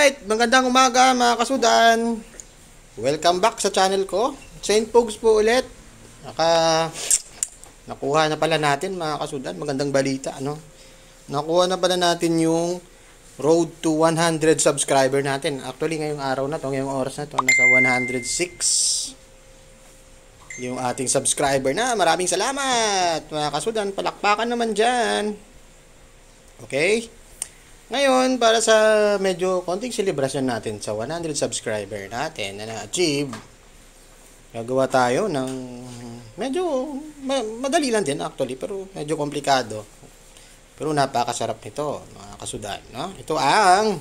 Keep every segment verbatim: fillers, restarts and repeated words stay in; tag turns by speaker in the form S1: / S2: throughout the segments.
S1: Alright, magandang umaga mga kasudan. Welcome back sa channel ko. Saint Pogs po ulit. Naka nakuha na pala natin mga kasudan. Magandang balita, ano? Nakuha na pala natin yung road to one hundred subscriber natin. Actually, ngayong araw na to, ngayong oras na to, nasa one hundred six yung ating subscriber na. Maraming salamat mga kasudan. Palakpakan naman dyan. Okay? Ngayon, para sa medyo konting celebration natin sa one hundred subscriber natin na na-achieve, gagawa tayo ng medyo ma madali lang din actually, pero medyo komplikado. Pero napakasarap nito, mga kasudan, no? Ito ang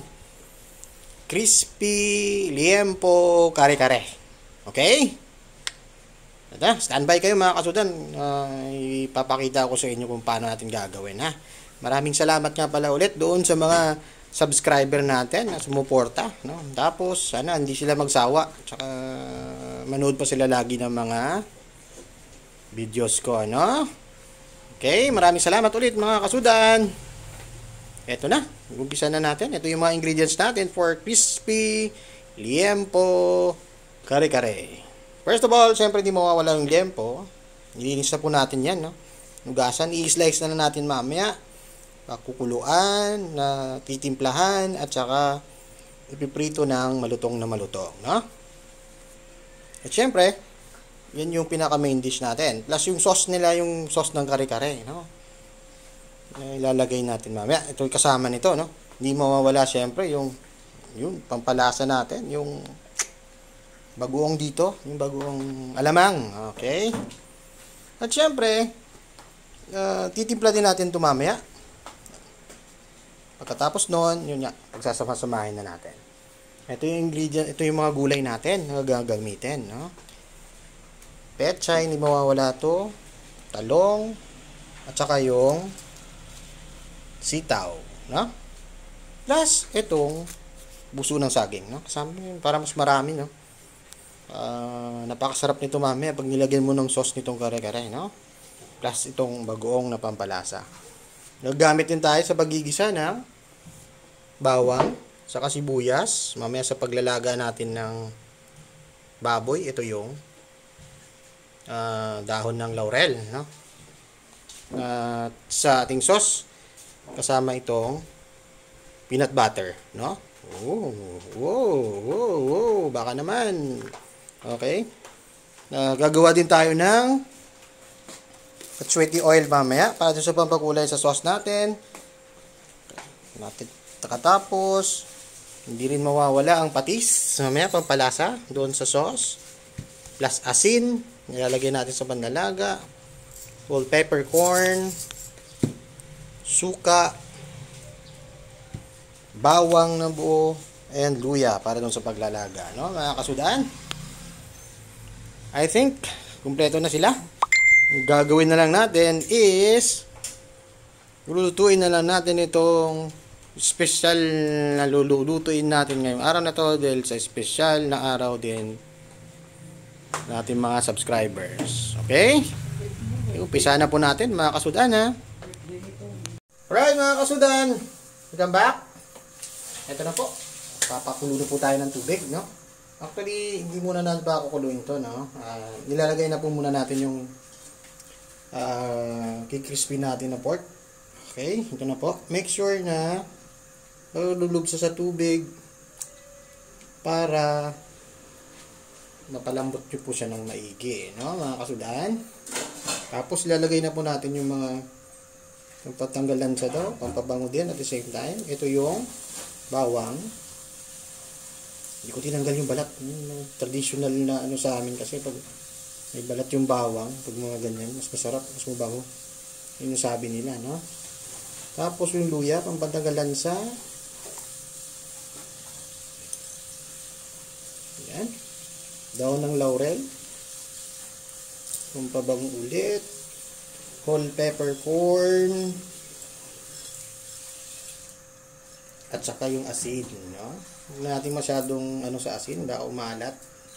S1: crispy liempo kare-kare. Okay? Ito, standby kayo mga kasudan. Uh, ipapakita ko sa inyo kung paano natin gagawin, ha? Maraming salamat nga pala ulit doon sa mga subscriber natin na sumuporta, no? Tapos sana hindi sila magsawa, tsaka manood pa sila lagi ng mga videos ko, ano? Okay, maraming salamat ulit mga kasudan. Ito na, umpisa na natin. Ito yung mga ingredients natin for crispy liempo kare-kare. First of all, syempre hindi mawawala yung liempo. Nilinis na po natin yan, no? Nugasan, i-slice na, na natin mamaya. Pakukuluan, na titimplahan, at saka ipiprito ng malutong na malutong, no? At syempre, yan yung pinaka main dish natin. Plus yung sauce nila, yung sauce ng kare-kare, no? Ilalagay natin mamaya. Ito yung kasama nito, no? Hindi mawawala syempre yung yung pampalasa natin, yung bagoong dito, yung bagoong alamang, okay? At syempre, uh, titimpla din natin ito mamaya. Pagkatapos noon, yun nga, pagsasama-samahin na natin. Ito yung ingredient, ito yung mga gulay natin na gagamitin, no? Pechay, hindi mawawala to, talong, at saka yung sitaw, no? Plus, itong buso ng saging, no? Kasama yun, para mas marami, no? Uh, napakasarap nito mamaya pag nilagyan mo ng sauce nitong kare-kare, no? Plus, itong bagoong na pampalasa. Nagamit din tayo sa pagigisa ng bawang, saka sibuyas. Mamaya sa paglalaga natin ng baboy, ito yung uh, dahon ng laurel, no? Uh, sa ating sauce, kasama itong peanut butter, no? Oh, wow, wow, wow, baka naman. Okay. Uh, gagawa din tayo ng sweaty oil mamaya para sa pampakulay sa sauce natin. Natin katapos, hindi rin mawawala ang patis mamaya pampalasa doon sa sauce. Plus asin, nilalagay natin sa panlalaga. Whole peppercorn, suka, bawang na buo, and luya para doon sa paglalaga, no, mga kasudan? I think kumpleto na sila. Ang gagawin na lang natin is lulutuin na lang natin itong special na lulutuin natin ngayong araw na to dahil sa special na araw din natin mga subscribers. Okay? Umpisa na po natin mga kasudan, ha? Alright mga kasudan, welcome back. Ito na po, papakulo na po tayo ng tubig, no? Actually, hindi muna natin pakukuluin to, no? Uh, nilalagay na po muna natin yung uh, kikrispy natin na pork. Okay, ito na po. Make sure na lulubsa sa tubig para mapalambot nyo po siya ng maigi, no, mga kasudan. Tapos lalagay na po natin yung mga yung patanggalan sa daw, pampabango din at the same time. Ito yung bawang. Hindi ko tinanggal yung balat. Yung traditional na ano sa amin kasi pag may balat yung bawang, pag mga ganyan, mas masarap, mas mabango. Yun yung sabi nila, no? Tapos yung luya, pampatanggalan sa yan. Daon ng laurel. Pampabango ulit. Whole peppercorn. At saka yung asin, no? Huwag natin masyadong ano sa asin, baka umalat.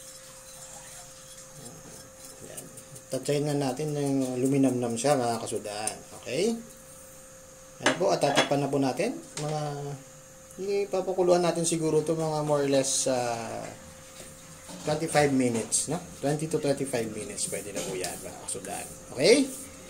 S1: Yan. Tatsayin na natin ng luminamnam siya, mga kasudan. Okay? Ano po, at tatakpan na po natin mga ipapakuluan natin siguro to mga more or less uh, twenty-five minutes, no? twenty to twenty-five minutes, pwede na po yan, mga kasudan. Okay?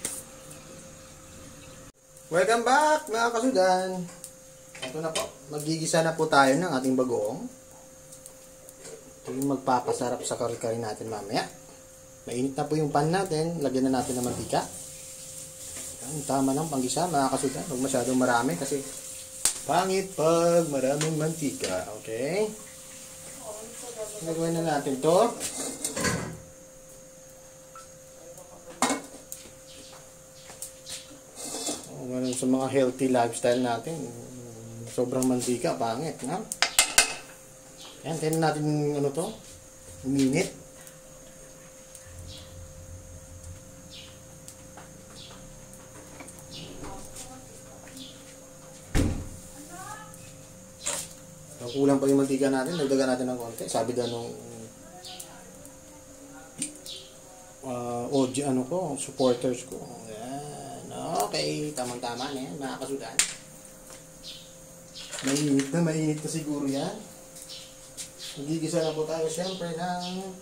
S1: Welcome back, mga kasudan. Ito na po, magigisa na po tayo ng ating bagoong. Ito yung magpapasarap sa kari-kari natin mamaya. Mainit na po yung pan natin, lagyan na natin ng mantika. Ang tama ng panggisa, mga kasudan. Huwag masyadong marami kasi pangit pag maraming mantika. Okay? Nagawin na natin to. Oh, sa mga healthy lifestyle natin, sobrang mantika, pangit, ha? Yan, tingnan natin ano to, uminit. Kung kulang pa yung mantika natin, dagdagan natin ng konti. Sabi daw nung uh, O G, ano ko, supporters ko. Yan, okay, tamang-tama na yan, mga kasudan. Mainit na, mainit na siguro yan. Magigisa na po tayo siyempre ng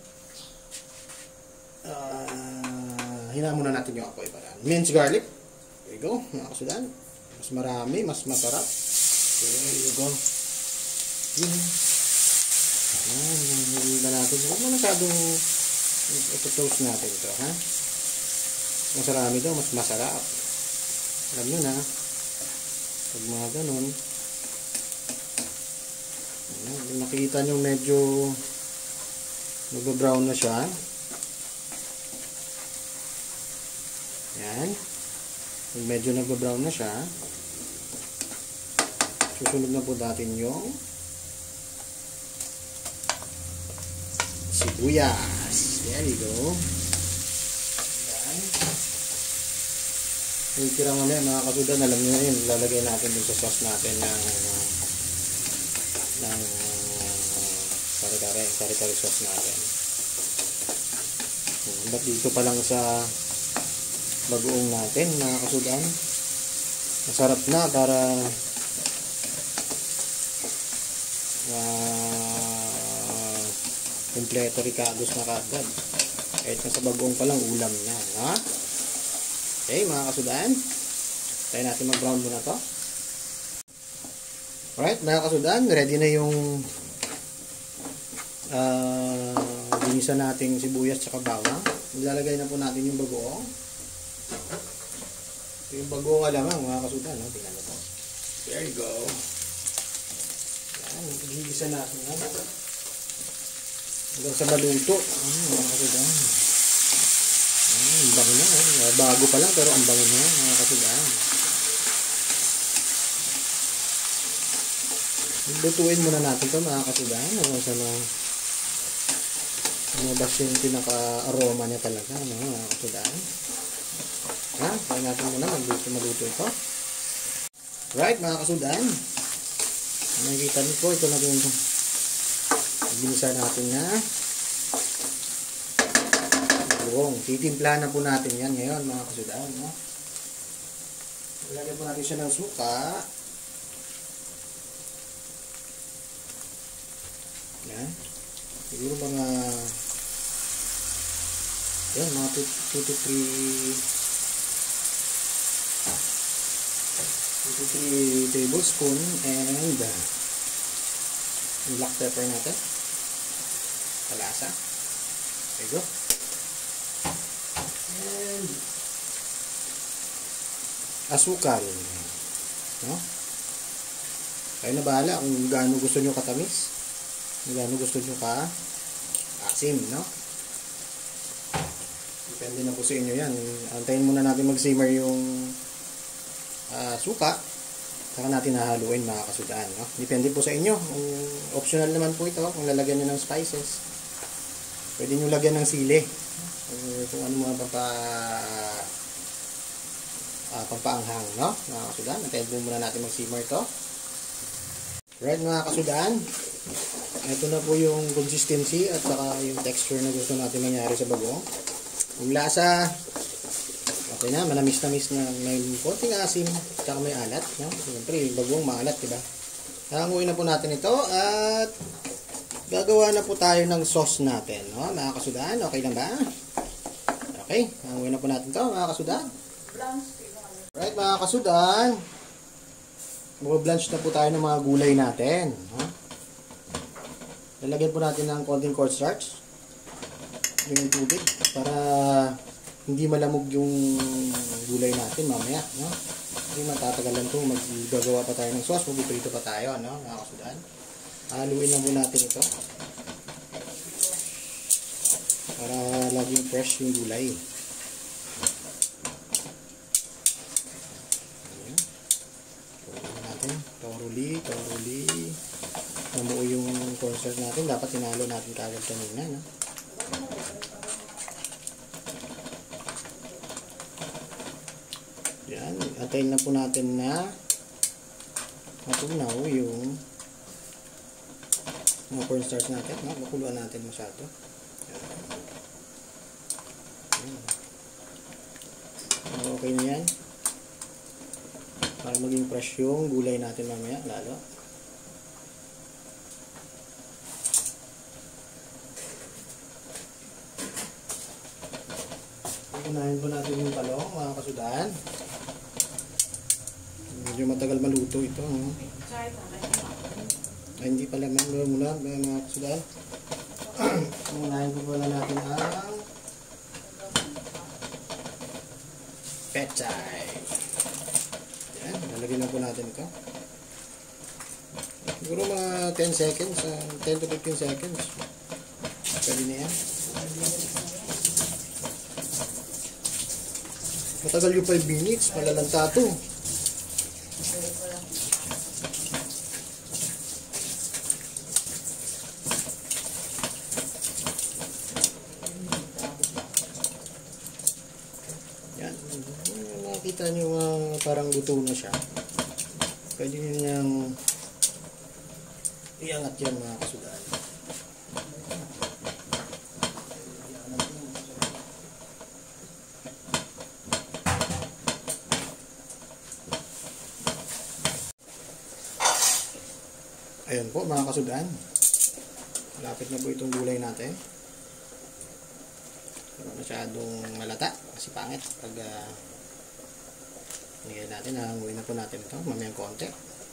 S1: uh, hinaan muna natin yung apoy para minced garlic. There you go, mga kasudan. Mas marami, mas masarap. There you go. Yun. Ayan, hinaan natin. Huwag mo masyadong ito-toast natin ito, ha? Mas marami ito, mas masarap. Alam nyo na, pag mga ganun, ayan, nakikita nyo medyo nag-brown na siya. Ayan. Medyo nag-brown na siya. Susunod na po natin yung sibuyas. There you go. Ayan. Yung tira mamaya, mga kasudan, alam nyo na yun, lalagay natin dun sa sauce natin ng ng kare-kare, kare-kare sauce natin. Ba't dito pa lang sa bagoong natin, mga kasudan, masarap na para uh, kompleto ricados na kagad. Kahit na sa bagoong pa lang, ulam na, ha? Okay, mga kasudan, tayo natin mag-brown muna to. Alright, mga kasudan, ready na yung uh, ginisa nating sibuyas at bawang. Ilalagay na po natin yung bagoong. Ito yung bagoong alamang, mga kasudan. No? Tingnan na po. There you go. Yan, gigisa natin. No? Hanggang sa maluto. Ano, mga kasudan. Ang bango na. Eh. Bago pa lang, pero ang bango na, mga kasudan. Lutuin muna natin ito, mga kasudan. Hanggang sa na lumabas yung pinaka-aroma niya talaga, no, mga kasudan. Ha? Kaya natin muna magluto, maluto ito. Right, mga kasudan. Nakikita niyo po, ito na yung ginisa natin na buong. Titimpla na po natin yan ngayon, mga kasudan. No? Ilagyan po natin siya ng suka. Yan. Siguro mga yan, mga two to three two to three tablespoon and uh, black pepper natin. Kalasa. There you go. And asukal. No? Kayo na bahala kung gaano gusto nyo katamis. Gano'n gusto nyo ka asim, no? Depende na po sa inyo yan. Antayin muna natin mag-simmer yung uh, suka. Saka natin hahaluin, mga kasudan, no? Depende po sa inyo. Um, optional naman po ito kung lalagyan nyo ng spices. Pwede nyo lagyan ng sili. Uh, kung ano mga pampa, uh, pampaanghang, no? Mga kasudan. Antayin muna natin mag-simmer ito. Right, mga kasudan. Ito na po yung consistency at saka yung texture na gusto natin mangyari sa bagoong. Yung lasa, okay na, manamis-namis na, may konting asim, at saka may alat. No? Siyempre, yung bagoong maalat, diba? Hanguin na po natin ito at gagawa na po tayo ng sauce natin. No? Mga kasudan, okay lang ba? Okay, hanguin na po natin ito mga kasudan. Alright mga kasudan, mag-blanch na po tayo ng mga gulay natin. No? Lalagyan po natin ng konting cornstarch. Yung tubig para hindi malamog yung gulay natin mamaya, no? Hindi matatagalan to, maggagawa pa tayo ng sauce, magpiprito pa tayo, no, mga kasudan. Haluin lang po natin ito para laging fresh yung gulay. Ayan. Haluin natin, thoroughly, thoroughly. Namuo yung cornstarch natin, dapat tinalo natin kagad kanina, no? Yan, atayin na po natin na matunaw yung mga cornstarch natin, no? Makuluan natin masyado. Yan. Okay na yan para maging fresh yung gulay natin mamaya lalo. Unahin po natin yung talong mga kasudan. Medyo matagal maluto ito. No? Ay, hindi pala muna muna mga kasudan. Unahin po pala natin ang pechay. Yan, lalagyan na po natin ito. Siguro mga ten seconds, uh, ten to fifteen seconds. Pwede na yan. Matagal yung five minutes, malalanta ito. Yan. Nakikita nyo uh, parang luto na siya. Pwede nyo niyang iangat yan mga kasudan. Ayan po mga kasudan. Malapit na po itong gulay natin. Pero masyadong malata kasi pangit pag uh, nilagay natin, hanguin na po natin ito mamayang konti.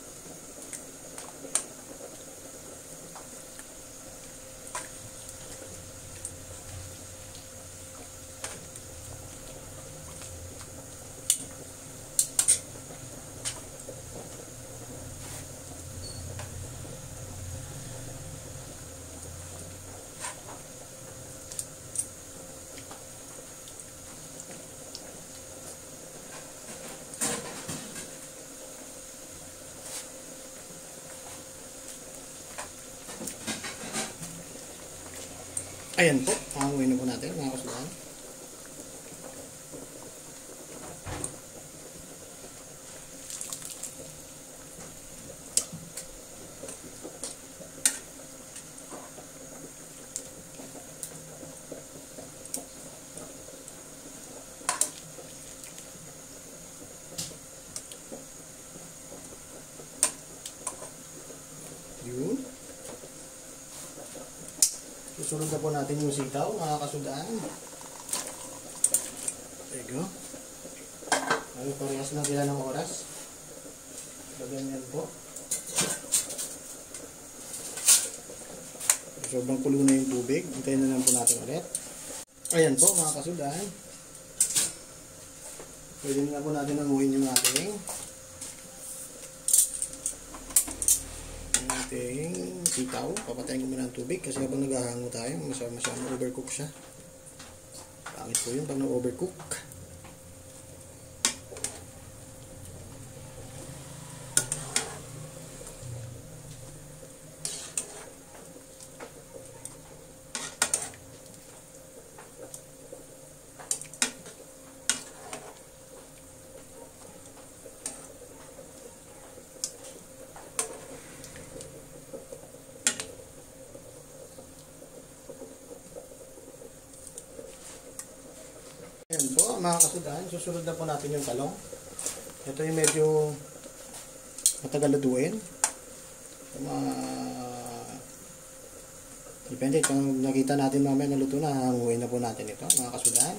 S1: Ayan po, hanguin na po natin mga kasudan. Yun. Susunod na po natin yung sitaw, mga kasudan. There you go. Ay, parehas lang sila ng oras. So, ganyan po. Sobrang kulo na yung tubig. Hintayin na lang po natin ulit. Ayan po, mga kasudan. Pwede na po natin nanguhin yung ating ating sitaw. Papatayin ko muna ang tubig kasi habang naghahango tayo, masyadong overcook siya. Pangit po yun pag na-overcook. Ayan po mga kasudan, susunod na po natin yung talong. Ito yung medyo matagal lutuin. Uh, depende kung nakita natin mamaya na luto na, hanguin na po natin ito mga kasudan.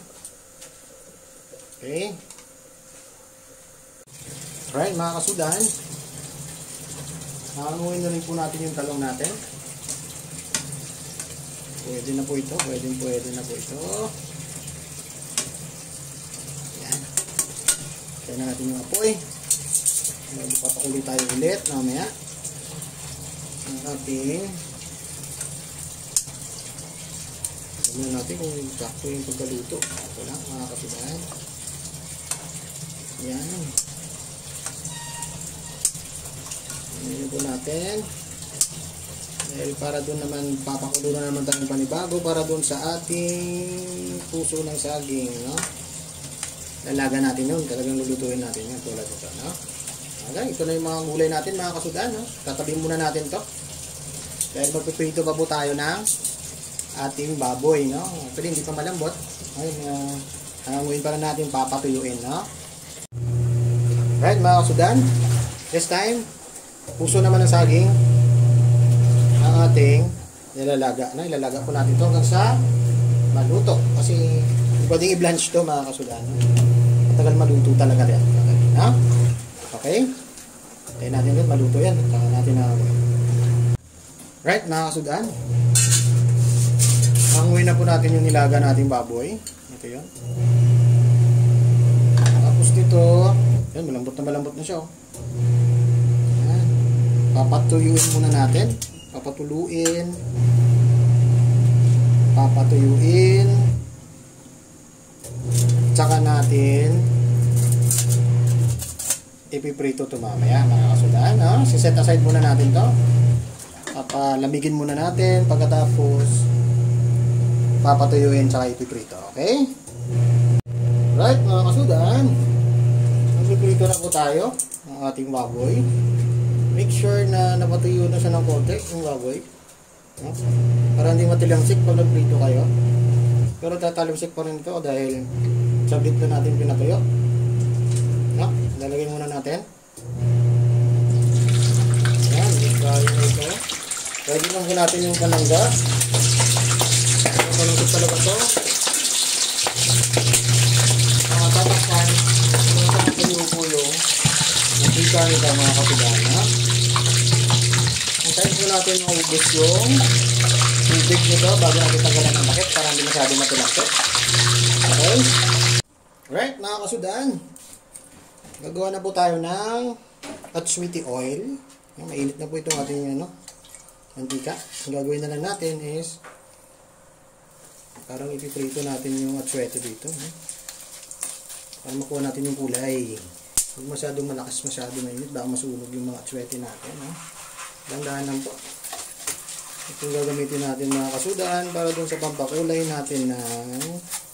S1: Okay. Alright mga kasudan, hanguin na rin po natin yung talong natin. Pwede na po ito, pwede pwede na po ito. Yan. Kaya na natin yung apoy. Magpapakuloy tayo ulit mamaya. Ang ating alam natin kung sakto yung pagkaluto. Ito lang mga kasudan. Yan. Yan po natin. Dahil para doon naman papakulo na naman tayong panibago para doon sa ating puso ng saging, no? Lalaga natin yun, talagang lulutuin natin yun tulad ito, no? Okay, ito na yung mga gulay natin mga kasudan, no? Tatabi muna natin to dahil magpiprito pa po tayo ng ating baboy, no? Pero hindi pa malambot. Ayun, uh, hanguin para natin papatuyuin, no? Right mga kasudan, this time puso naman ng saging ang ating nilalaga na ilalaga po natin ito hanggang sa maluto kasi pwedeng i-blanch to mga kasudan. Matagal maluto talaga rin. Okay, ha? Okay? Tayo natin ito, maluto yan. Saka natin na right mga kasudan, hanguin na po natin yung nilaga nating baboy. Ito yun. Tapos dito yan, malambot na malambot na siya, oh. Yan. Papatuyuin muna natin. Papatuluin. Papatuyuin. Tsaka natin ipiprito ito mamaya mga kasudan, no? Siset aside muna natin to. Papalamigin muna natin. Pagkatapos papatuyuin tsaka ipiprito. Okay? Right mga kasudan, ipiprito na po tayo ng ating baboy. Make sure na napatuyo na siya ng konti yung baboy, no? Para hindi matilamsik pag nagprito kayo. Pero tatalimsik pa rin ito dahil saglit na natin pinatuyo, no? Lalagay muna natin. Ayan, tayo na ito. Pwede lang po natin yung kalangga. Yung kalangga talaga ito. Mga tatakpan, yung kakatuyo po yung nakita nito mga kasudan, ha? Antayin po natin yung ubos yung tubig nito bago natin tanggalan ng bakit para hindi masyado matilampit. Okay? Alright mga kasudan, gagawa na po tayo ng atsuiti oil. Mainit na po itong ating ano, mantika. Ang gagawin na lang natin is parang ipiprito natin yung atsuete dito, ha? Para makuha natin yung kulay. Huwag masyadong malakas, masyado mainit, baka masunog yung mga atsuete natin, ha? Dandahan lang po. Ito yung gagamitin natin mga kasudan para dun sa pampakulay natin ng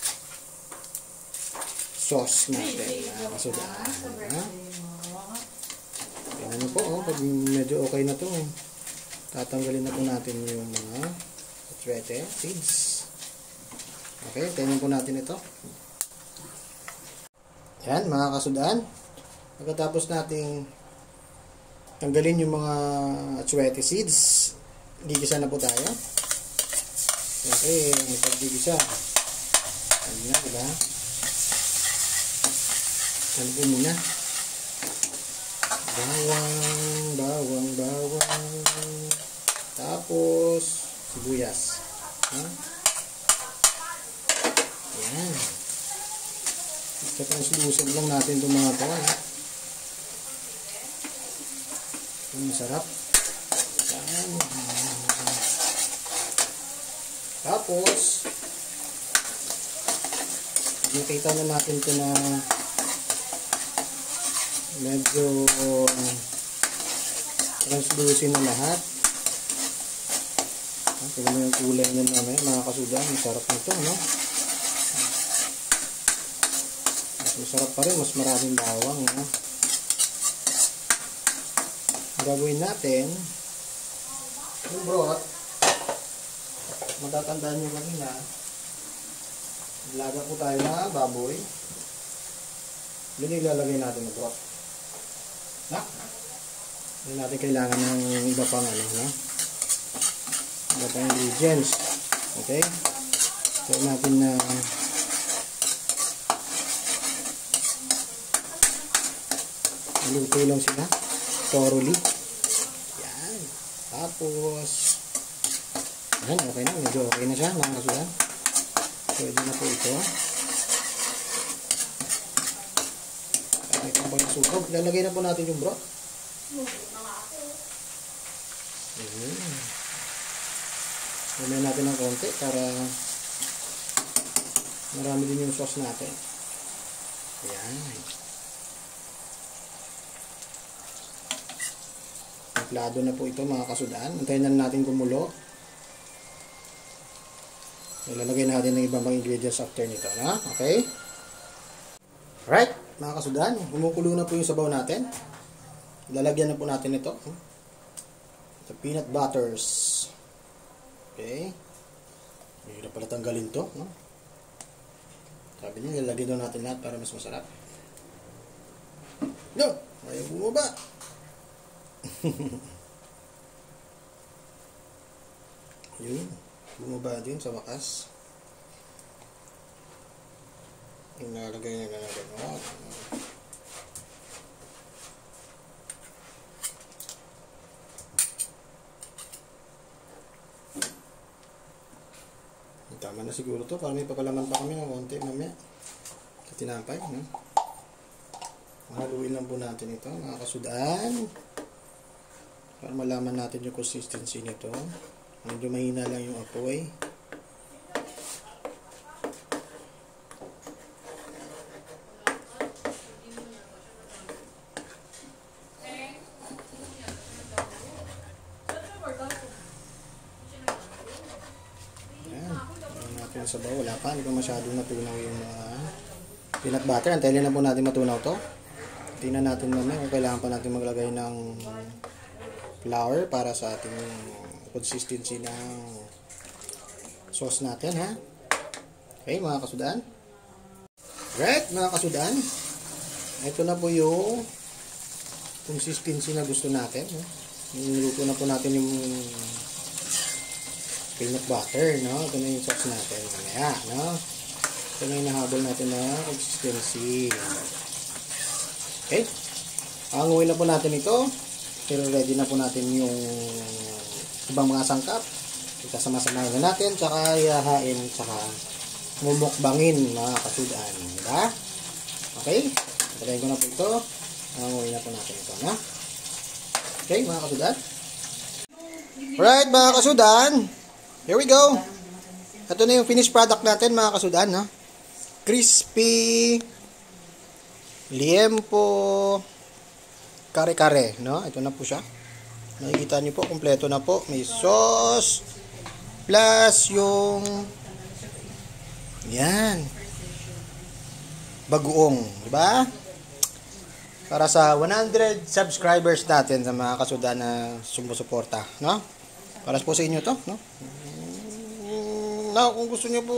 S1: sauce natin mga kasudan, ha? Tingnan nyo po, oh, pag medyo okay na to, tatanggalin na po natin yung mga atsuete seeds. Okay, tingnan po natin ito. Yan mga kasudan, pagkatapos nating tanggalin yung mga atsuete seeds, gigisa na po tayo. Okay, pag-gigisa, ano na, diba? Ano po muna? Bawang, bawang, bawang. Tapos, sibuyas. Ha? Yan. Ikatranslucent lang natin itong mga ito. Ang masarap. Yan. Tapos, nakita na natin ito na medyo translucent na lahat. Tignan mo yung kulay niya mamaya mga kasudan. Masarap nito, no? Mas masarap pa rin. Mas maraming bawang, no? Ang gagawin natin, yung broth, matatandaan nyo kanina, laga po tayo na baboy. Doon ilalagay natin yung broth. Na? Hindi natin kailangan ng iba pang ano, no? Iba pang ingredients. Okay? So, natin na maluto lang sila. Thoroughly. Yan. Tapos, yan, okay na. Medyo okay na siya, mga kasudan. Pwede na po ito. May pambang sunog. Lalagay na po natin yung broth. Ayan. Lalagay natin ng konti para marami din yung sauce natin. Ayan. Templado na po ito, mga kasudan. Antayin na natin kumulo. Ilalagay natin ng ibang mga ingredients after nito, na? Okay? Alright, mga kasudan, kumukulo na po yung sabaw natin. Lalagyan na po natin ito. The peanut butters. Okay? Hirap pala tanggalin to, no? Sabi niya, lalagyan daw natin lahat para mas masarap. No! Ayaw bumaba! Yun. Bumaba din sa wakas. Yung nalagay niya na gano'n. Tama na siguro to. Para may papalaman pa kami ng konti mamaya. Sa tinampay. No? Haluin lang po natin ito, mga kasudan. Para malaman natin yung consistency nito. Medyo mahina lang yung apoy. Sa bawo, wala pa, hindi pa masyadong natunaw yung uh, peanut butter. Antayin na po natin matunaw to. Tingnan natin naman kung kailangan pa natin maglagay ng flour para sa ating consistency ng sauce natin, ha. Okay, mga kasudan. Right, mga kasudan. Ito na po yung consistency na gusto natin. Ha? Niluto na po natin yung peanut butter, no? Ito na yung sauce natin. Mamaya, no? Ito na yung nahabol natin na consistency. Okay? Anguin na po natin ito. Pero ready na po natin yung ibang mga sangkap. Ikasama-samahin na natin, tsaka ihahain, tsaka mumukbangin, mga kasudan. Diba? Okay? Patayin ko na po ito. Anguin na po natin ito, no? Okay, mga kasudan? Alright, mga kasudan. Here we go. Ito na yung finished product natin, mga kasudan, no? Crispy liempo kare-kare, no? Ito na po siya. Nakikita niyo po, kumpleto na po. May sauce plus yung yan bagoong, di ba? Para sa one hundred subscribers natin sa mga kasudan na sumusuporta, no? Para po sa inyo to, no? Now, kung gusto niyo po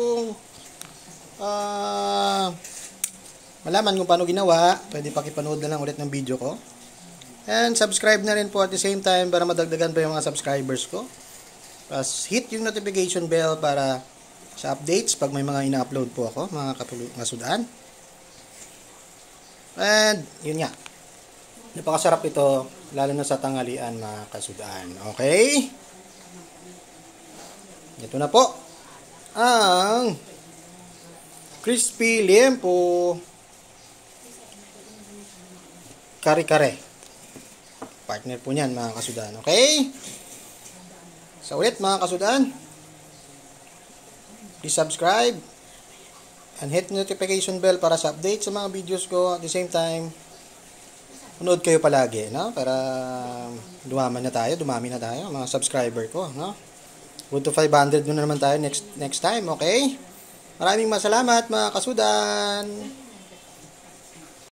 S1: uh, malaman kung paano ginawa, pwede pakipanood na lang ulit ng video ko. And subscribe na rin po at the same time para madagdagan pa yung mga subscribers ko. Plus, hit yung notification bell para sa updates pag may mga ina-upload po ako, mga kasudan. And, yun nga. Napakasarap ito, lalo na sa tanghalian, mga kasudan. Okay? Ito na po ang crispy liempo kare-kare. Partner po niyan, mga kasudan. Okay? So ulit, mga kasudan, please subscribe and hit notification bell para sa update sa mga videos ko. At the same time, manood kayo palagi, no? Para dumaman na tayo, dumami na tayo, mga subscriber ko, no? Good to five hundred na naman tayo next next time, okay? Maraming masalamat, mga kasudan.